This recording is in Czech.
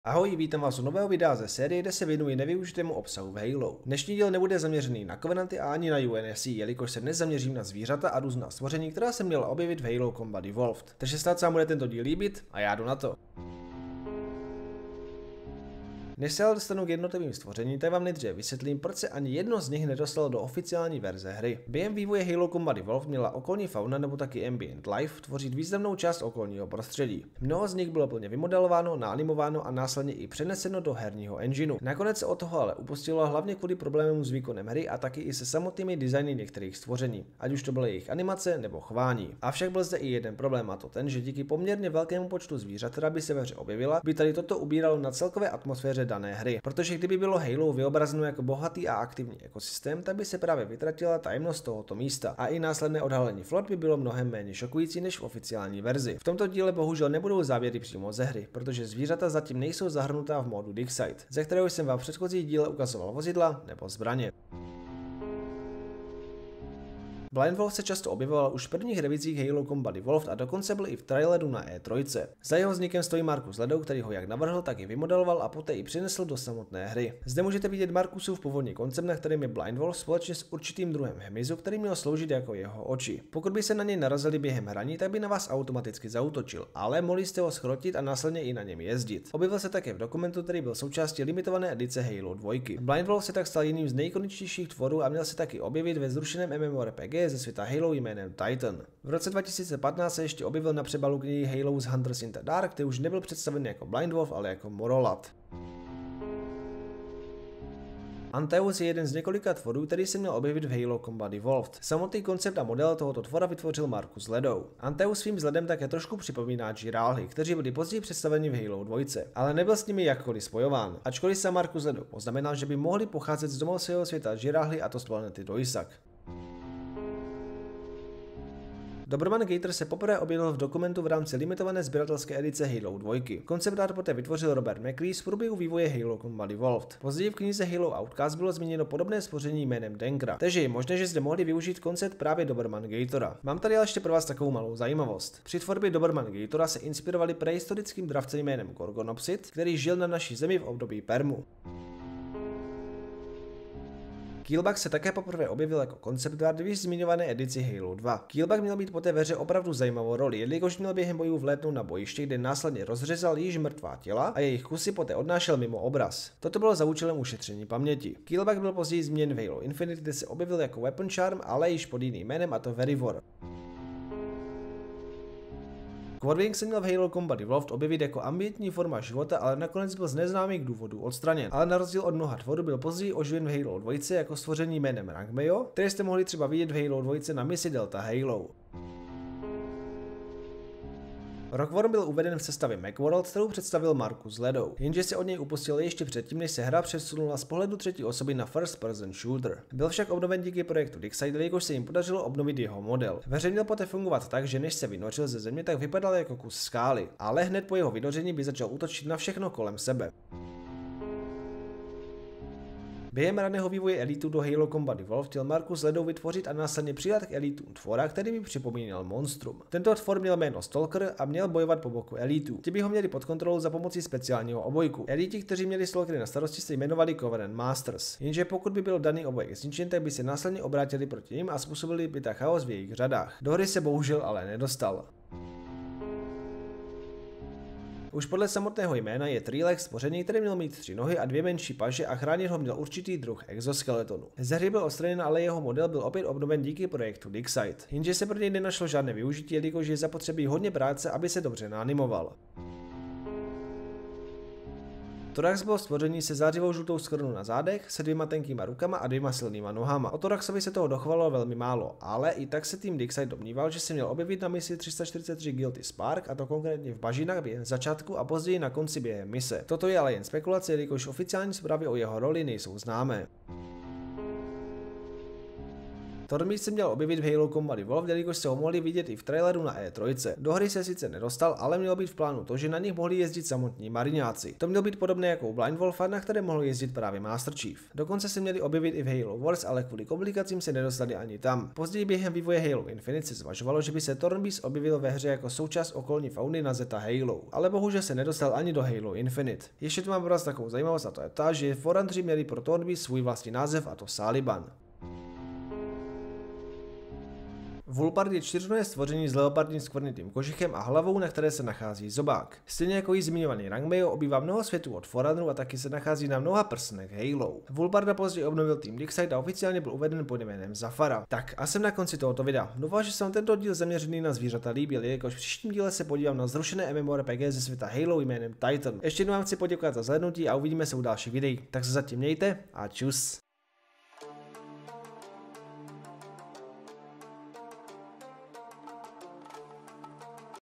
Ahoj, vítám vás u nového videa ze série, kde se věnuji nevyužitému obsahu v Halo. Dnešní díl nebude zaměřený na Covenanty a ani na UNSC, jelikož se dnes zaměřím na zvířata a různá stvoření, která se měla objevit v Halo Combat Evolved. Takže snad se vám bude tento díl líbit a já jdu na to. Než se ale dostanu k jednotlivým stvořením, tak vám nejdříve vysvětlím, proč se ani jedno z nich nedostalo do oficiální verze hry. Během vývoje Halo Combat Evolved měla okolní fauna nebo taky ambient life tvořit významnou část okolního prostředí. Mnoho z nich bylo plně vymodelováno, naanimováno a následně i přeneseno do herního engineu. Nakonec se od toho ale upustilo hlavně kvůli problémům s výkonem hry a taky i se samotnými designy některých stvoření, ať už to byly jejich animace nebo chování. Avšak byl zde i jeden problém, a to ten, že díky poměrně velkému počtu zvířat, která by se ve hře objevila, by tady toto ubíralo na celkové atmosféře dané hry. Protože kdyby bylo Halo vyobrazeno jako bohatý a aktivní ekosystém, tak by se právě vytratila tajemnost tohoto místa a i následné odhalení flot by bylo mnohem méně šokující než v oficiální verzi. V tomto díle bohužel nebudou závěry přímo ze hry, protože zvířata zatím nejsou zahrnutá v módu Dig Site, ze kterého jsem vám v předchozích díle ukazoval vozidla nebo zbraně. Blind Wolf se často objevoval už v prvních revizích Halo Combat Evolved a dokonce byl i v traileru na E3. Za jeho vznikem stojí Marcus Ledou, který ho jak navrhl, tak i vymodeloval a poté i přinesl do samotné hry. Zde můžete vidět Marcusův původní koncept, na kterém je Blind Wolf společně s určitým druhem hmyzu, který měl sloužit jako jeho oči. Pokud by se na něj narazili během hraní, tak by na vás automaticky zaútočil, ale mohli jste ho schrotit a následně i na něm jezdit. Objevil se také v dokumentu, který byl součástí limitované edice Halo 2. Blind Wolf se tak stal jedním z nejikoničtějších tvorů a měl se taky objevit ve zrušeném MMORPG ze světa Halo jménem Titan. V roce 2015 se ještě objevil na přebalu knihy Halo's Hunters in the Dark, který už nebyl představen jako Blind Wolf, ale jako Morlock. Antaeus je jeden z několika tvorů, který se měl objevit v Halo Combat Evolved. Samotný koncept a model tohoto tvora vytvořil Marcus Ledou. Antaeus svým vzhledem také trošku připomíná Žirálhy, kteří byli později představeni v Halo 2, ale nebyl s nimi jakkoliv spojován. Ačkoliv se Marcus Ledou poznamenal, že by mohli pocházet z domovského světa Žirálhy, a to z planety Doisak. Doberman Gator se poprvé objevil v dokumentu v rámci limitované sběratelské edice Halo 2. Koncept art poté vytvořil Robert McLeese v průběhu vývoje Halo Combat Evolved. Později v knize Halo Outcast bylo zmíněno podobné stvoření jménem Denkra, takže je možné, že zde mohli využít koncept právě Doberman Gatora. Mám tady ale ještě pro vás takovou malou zajímavost. Při tvorbě Doberman Gatora se inspirovali prehistorickým dravcem jménem Gorgonopsid, který žil na naší zemi v období Permu. Keelbug se také poprvé objevil jako koncept art v již zmiňované edici Halo 2. Keelbug měl být po té ve hře opravdu zajímavou roli, jelikož měl během bojů vlétnout na bojiště, kde následně rozřezal již mrtvá těla a jejich kusy poté odnášel mimo obraz. Toto bylo za účelem ušetření paměti. Keelbug byl později změněn v Halo Infinite, kde se objevil jako Weapon Charm, ale již pod jiným jménem, a to Verivor. Quadwing se měl v Halo Combat Evolved objevit jako ambientní forma života, ale nakonec byl z neznámých důvodů odstraněn. Ale na rozdíl od mnoha tvorů byl později oživen v Halo 2 jako stvoření jménem Rangmeo, které jste mohli třeba vidět v Halo 2 na misi Delta Halo. Rockworm byl uveden v sestavě Macworld, kterou představil Marcus Ledou, jenže se od něj upustil ještě předtím, než se hra přesunula z pohledu třetí osoby na first person shooter. Byl však obnoven díky projektu Dig Site, jelikož se jim podařilo obnovit jeho model. Ve hře měl poté fungovat tak, že než se vynořil ze země, tak vypadal jako kus skály, ale hned po jeho vynoření by začal útočit na všechno kolem sebe. Během raného vývoje elitů do Halo Combat Evolved chtěl Marcus Ledou vytvořit a následně přidat k elitům tvora, který by připomínal monstrum. Tento tvor měl jméno Stalker a měl bojovat po boku elitů. Ti by ho měli pod kontrolou za pomocí speciálního obojku. Eliti, kteří měli Stalkery na starosti, se jmenovali Covenant Masters. Jenže pokud by byl daný obojek zničen, tak by se následně obrátili proti nim a způsobili by tak chaos v jejich řadách. Do hry se bohužel ale nedostal. Už podle samotného jména je Trilek stvoření, který měl mít 3 nohy a 2 menší paže a chránit ho měl určitý druh exoskeletonu. Ze hry byl odstraněn, ale jeho model byl opět obnoven díky projektu Dig Site. Jenže se pro něj nenašlo žádné využití, jelikož je zapotřebí hodně práce, aby se dobře naanimoval. Thorax byl stvoření se zářivou žlutou skvrnou na zádech, se 2 tenkýma rukama a 2 silnýma nohama. O Thoraxovi se toho dochovalo velmi málo, ale i tak se tým Dig Site domníval, že se měl objevit na misi 343 Guilty Spark, a to konkrétně v bažinách během začátku a později na konci během mise. Toto je ale jen spekulace, jelikož oficiální zprávy o jeho roli nejsou známé. Thornbeast se měl objevit v Halo Combat Evolved, jelikož se ho mohli vidět i v traileru na E3. Do hry se sice nedostal, ale mělo být v plánu to, že na nich mohli jezdit samotní mariňáci. To mělo být podobné jako u Blind Wolfa, na které mohl jezdit právě Master Chief. Dokonce se měli objevit i v Halo Wars, ale kvůli komplikacím se nedostali ani tam. Později během vývoje Halo Infinite se zvažovalo, že by se Thornbeast objevil ve hře jako součást okolní fauny na Zeta Halo, ale bohužel se nedostal ani do Halo Infinite. Ještě tu mám pro vás takovou zajímavost, a to je ta, že Foranři měli pro Thornbeast svůj vlastní název, a to Saliban. Vulpard je čtyřnohé stvoření s leopardním skvrnitým kožichem a hlavou, na které se nachází zobák. Stejně jako již zmiňovaný Rangmail obývá mnoho světů od Forerunneru a taky se nachází na mnoha prstenech Halo. Vulparda později obnovil tým Dixide a oficiálně byl uveden pod jménem Zafara. Tak a jsem na konci tohoto videa. Doufám, že se vám tento díl zaměřený na zvířata líbil, jakož v příštím díle se podívám na zrušené MMORPG ze světa Halo jménem Titan. Ještě jednou vám chci poděkovat za zhlédnutí a uvidíme se u dalších videí. Tak se zatím mějte a čus.